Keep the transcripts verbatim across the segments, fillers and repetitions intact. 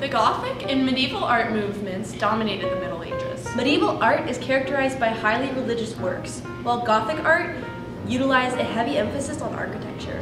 The Gothic and medieval art movements dominated the Middle Ages. Medieval art is characterized by highly religious works, while Gothic art utilized a heavy emphasis on architecture.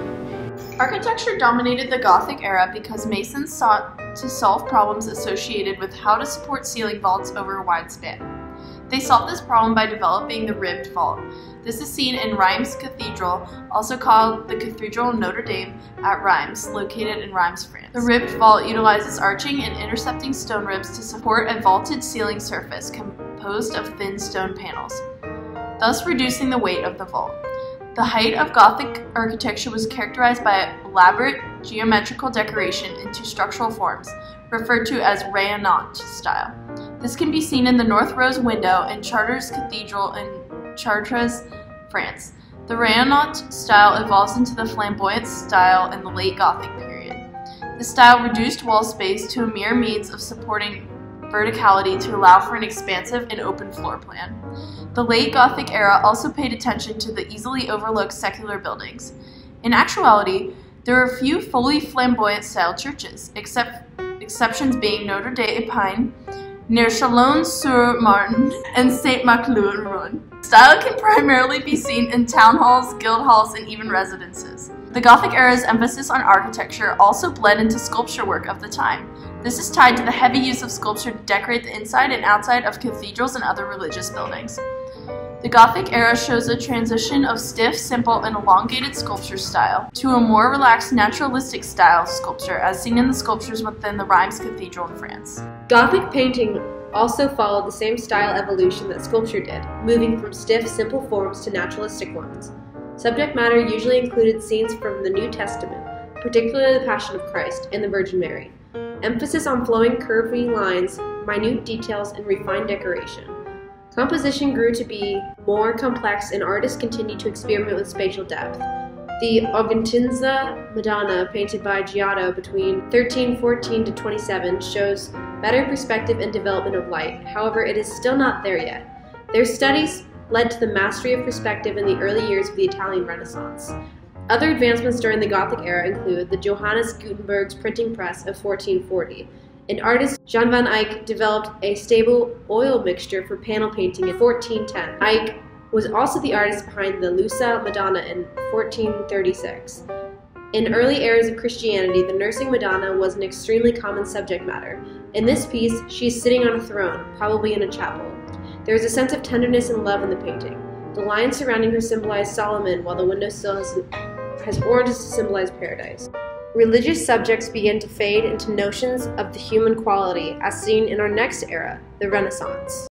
Architecture dominated the Gothic era because masons sought to solve problems associated with how to support ceiling vaults over a wide span. They solved this problem by developing the ribbed vault. This is seen in Reims Cathedral, also called the Cathedral of Notre Dame at Reims, located in Reims, France. The ribbed vault utilizes arching and intercepting stone ribs to support a vaulted ceiling surface composed of thin stone panels, thus reducing the weight of the vault. The height of Gothic architecture was characterized by elaborate geometrical decoration into structural forms, referred to as Rayonnant style. This can be seen in the North Rose window in Chartres Cathedral in Chartres, France. The Rayonnant style evolves into the flamboyant style in the late Gothic period. The style reduced wall space to a mere means of supporting verticality to allow for an expansive and open floor plan. The late Gothic era also paid attention to the easily overlooked secular buildings. In actuality, there are few fully flamboyant style churches, except exceptions being Notre Dame near Chalon-sur-Marne and Saint-Maclou-en-Rhône. Style can primarily be seen in town halls, guild halls, and even residences. The Gothic era's emphasis on architecture also bled into sculpture work of the time. This is tied to the heavy use of sculpture to decorate the inside and outside of cathedrals and other religious buildings. The Gothic era shows a transition of stiff, simple, and elongated sculpture style to a more relaxed, naturalistic style sculpture, as seen in the sculptures within the Reims Cathedral in France. Gothic painting also followed the same style evolution that sculpture did, moving from stiff, simple forms to naturalistic ones. Subject matter usually included scenes from the New Testament, particularly the Passion of Christ and the Virgin Mary. Emphasis on flowing, curvy lines, minute details, and refined decoration. Composition grew to be more complex, and artists continued to experiment with spatial depth. The Argentinza Madonna, painted by Giotto between thirteen fourteen to twenty-seven, shows better perspective and development of light. However, it is still not there yet. Their studies led to the mastery of perspective in the early years of the Italian Renaissance. Other advancements during the Gothic era include the Johannes Gutenberg's printing press of fourteen forty. And artist Jan van Eyck developed a stable oil mixture for panel painting in fourteen ten. Eyck was also the artist behind the Lusa Madonna in fourteen thirty-six. In early eras of Christianity, the nursing Madonna was an extremely common subject matter. In this piece, she is sitting on a throne, probably in a chapel. There is a sense of tenderness and love in the painting. The lines surrounding her symbolize Solomon, while the windowsill has, has oranges to symbolize paradise. Religious subjects begin to fade into notions of the human quality, as seen in our next era, the Renaissance.